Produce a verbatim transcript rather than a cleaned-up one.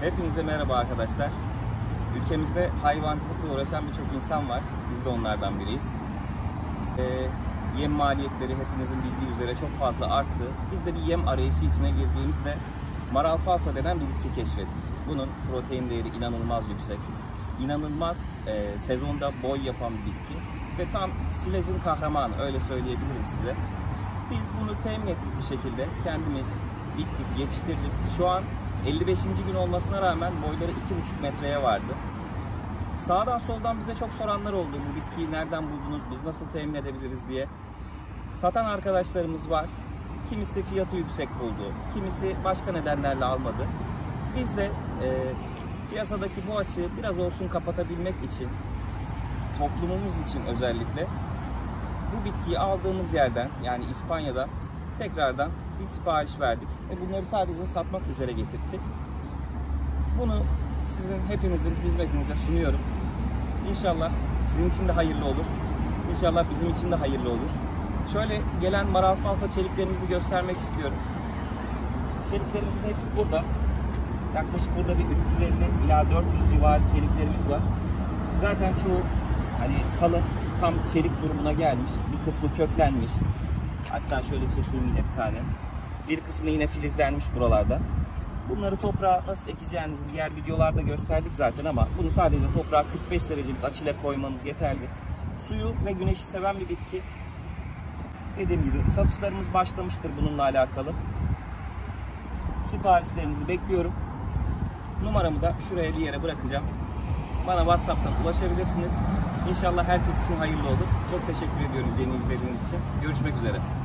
Hepinize merhaba arkadaşlar. Ülkemizde hayvancılıkla uğraşan birçok insan var. Biz de onlardan biriyiz. Ee, yem maliyetleri hepinizin bildiği üzere çok fazla arttı. Biz de bir yem arayışı içine girdiğimizde maralfalfa denen bir bitki keşfettik. Bunun protein değeri inanılmaz yüksek. İnanılmaz e, sezonda boy yapan bir bitki. Ve tam silajın kahramanı, öyle söyleyebilirim size. Biz bunu temin ettik bir şekilde. Kendimiz diktik, yetiştirdik. Şu an elli beşinci gün olmasına rağmen boyları iki buçuk metreye vardı. Sağdan soldan bize çok soranlar oldu. Bu bitkiyi nereden buldunuz, biz nasıl temin edebiliriz diye. Satan arkadaşlarımız var. Kimisi fiyatı yüksek buldu, kimisi başka nedenlerle almadı. Biz de e, piyasadaki bu açığı biraz olsun kapatabilmek için, toplumumuz için özellikle bu bitkiyi aldığımız yerden, yani İspanya'dan tekrardan bir sipariş verdik ve bunları sadece satmak üzere getirttik. Bunu sizin hepinizin hizmetinize sunuyorum. İnşallah sizin için de hayırlı olur. İnşallah bizim için de hayırlı olur. Şöyle gelen maralfalfa çeliklerimizi göstermek istiyorum. Çeliklerimizin hepsi burada. Yaklaşık burada bir üç yüz elli ila dört yüz civarı çeliklerimiz var. Zaten çoğu hani kalın, tam çelik durumuna gelmiş. Bir kısmı köklenmiş. Hatta şöyle çekeyim yine bir tane. Bir kısmı yine filizlenmiş buralarda. Bunları toprağa nasıl ekeceğinizi diğer videolarda gösterdik zaten ama bunu sadece toprağa kırk beş derecelik açıyla koymanız yeterli. Suyu ve güneşi seven bir bitki. Dediğim gibi satışlarımız başlamıştır bununla alakalı. Siparişlerinizi bekliyorum. Numaramı da şuraya bir yere bırakacağım. Bana WhatsApp'tan ulaşabilirsiniz. İnşallah herkes için hayırlı olur. Çok teşekkür ediyorum beni izlediğiniz için. Görüşmek üzere.